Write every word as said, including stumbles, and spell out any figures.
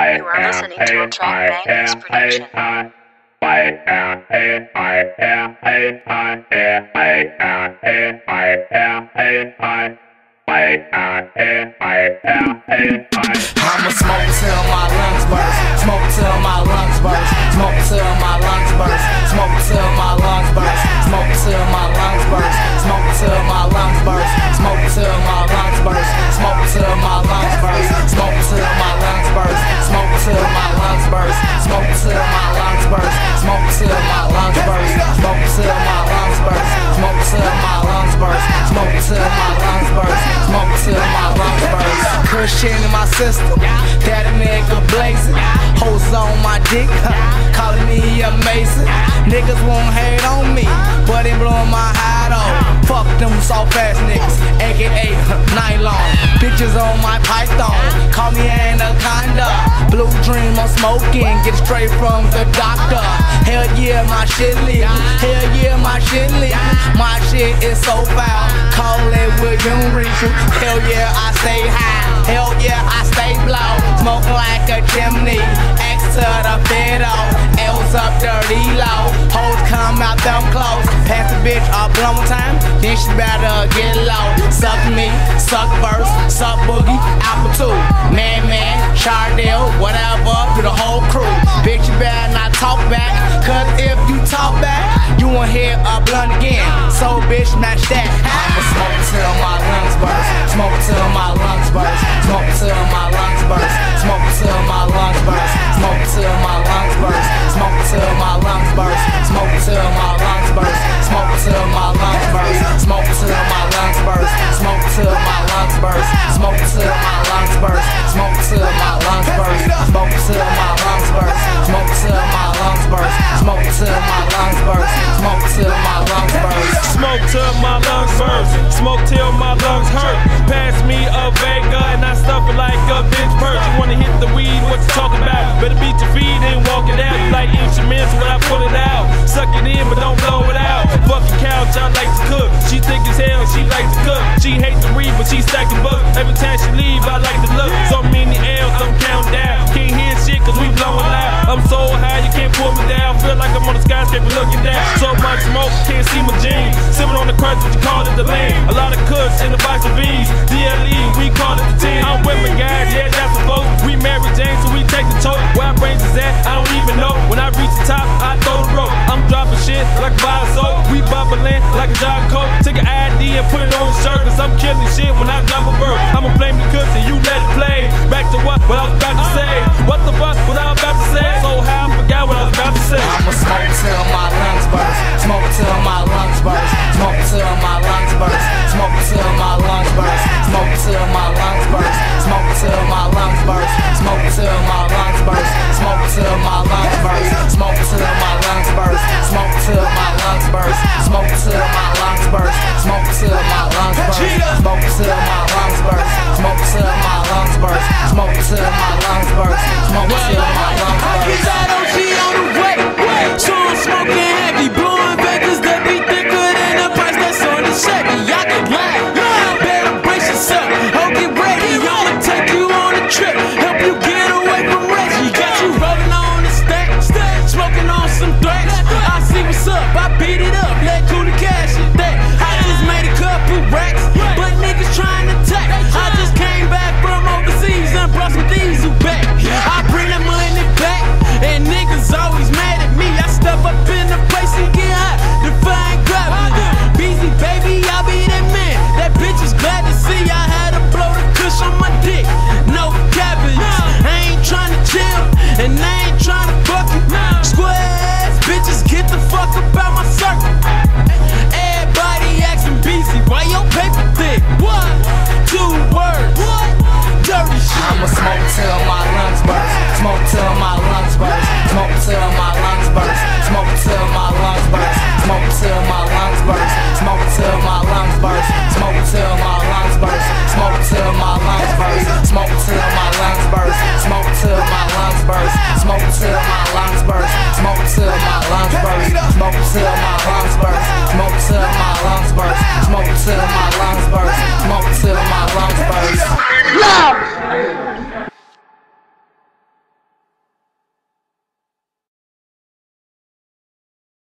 You are listening to a Track Bangers production. I'ma smoke till my lungs burst, smoke till my lungs burst, smoke till my lungs burst, smoke till my lungs burst, smoke till my lungs burst, smoke till my lungs burst, smoke till my lungs burst, smoke till my lungs burst, smoke till my lungs burst, smoke till my lungs burst, smoke till my lungs burst, smoke till my lungs burst, smoke till my lungs burst, smoke till my lungs burst, smoke till my lungs burst, smoke till my lungs burst. Cushion in my system, that'll make a blazing. Hoes on my dick, calling me amazing. Niggas won't hate on me, but they blowing my hide off. Fuck them soft ass niggas, aka nylon. Bitches on my python, call me anaconda. Blue dream I'm smoking, get it straight from the doctor. Hell yeah, my shit lit. Hell yeah, my shit lit. My shit is so foul, call it William Reefer. Hell yeah, I stay high. Hell yeah, I stay blow. Smoke like a chimney. X to the fiddle. L's up dirty low. Hoes come out them clothes. Pass the bitch a blown time, then she better get low. Suck me, suck first, suck boogie, apple two. Man, man, Chardell, whatever, to the whole crew. Bitch, you better not talk back, cause if you talk back, you won't hear a blunt again. So bitch, match that. I'ma smoke till my lungs burst, smoke till my lungs burst, smoke till my lungs burst, smoke till my lungs burst, smoke till my lungs burst, smoke till my lungs burst, smoke till my lungs burst, smoke till my lungs burst, smoke till my lungs burst, smoke till my lungs burst, smoke till my lungs burst, smoke till my lungs burst, smoke till my lungs burst, smoke till my lungs burst, smoke till my lungs burst, smoke till my lungs burst, smoke till my lungs burst, smoke till my lungs hurt. Pass me a Vega and I stuff it like a bitch purse. You wanna hit the weed, what you talking about? Better beat your feet and walk it out. You like instruments when I pull it out. Suck it in but don't blow it out. Fucking couch, I like to cook. She thick as hell, she like to cook. She hate to read but she stacking books. Every time she leave, I like to look. So many L's, I'm counting down. Can't hear shit cause we blowing loud. I'm so high, you can't pull me down. Feel like I'm on the skyscraper looking down. So much smoke, can't see my jeans. Sipping on the crutch, but you call it the lane. A lot of cuts in the box of V's. D L E, we call it the team. I'm with my guys, yeah, that's the vote. We Mary Jane, so we take the tote. Where our brains is at, I don't even know. When I reach the top, I throw the rope. I'm dropping shit like a bar of soap. We bubbling like a jar of coke. Take an I D and put it on the shirt, cause I'm killing shit when I drop a bird. I'ma blame the cooks and you let it play. Back to what, what I was about to say. What the fuck, what I was about to say. So high, I forgot what I was about to say. I'ma smoke till my lungs burst, smoke till my lungs burst, smoke till my lungs burst, smoke till my lungs burst, smoke till my lungs burst, smoke till my lungs burst, smoke till my lungs burst, smoke till my lungs burst, smoke till my lungs burst, smoke till my lungs burst, smoke till my lungs burst, smoke till my lungs burst, smoke till my lungs burst, smoke till my lungs burst, smoke till my lungs burst, smoke till